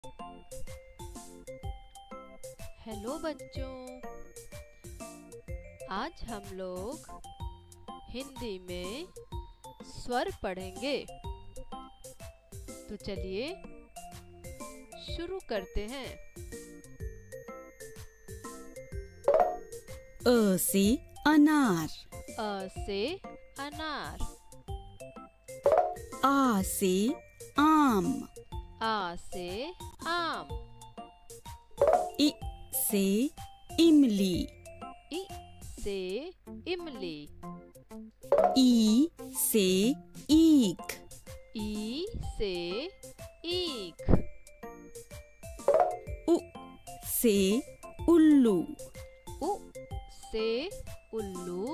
Hello बच्चों, आज हम लोग हिंदी में स्वर पढ़ेंगे। तो चलिए शुरू करते हैं। अ से अनार, अ से अनार। आ से आम, आ से आम। इ से इमली, इ से इमली। ई से ईख, ई से ईख। उ से उल्लू, उ से उल्लू।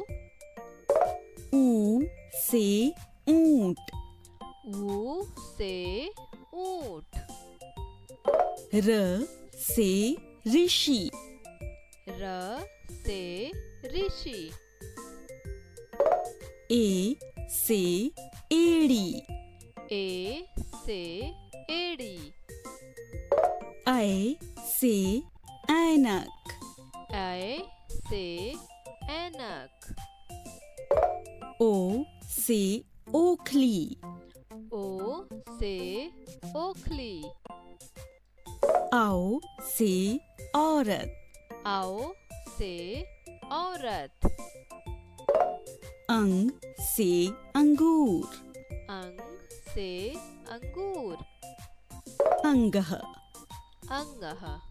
ऊ से ऊंट, ऊ से ऊंट। र से ऋषि, र से ऋषि। ए से एड़ी, ए से एड़ी। ऐ से ऐनक, ऐ से ऐनक। ओ से ओखली, ओ से ओखली। आओ से औरत, आओ से औरत। अंग से अंगूर, अंग से अंगूर। अंगः, अंगः।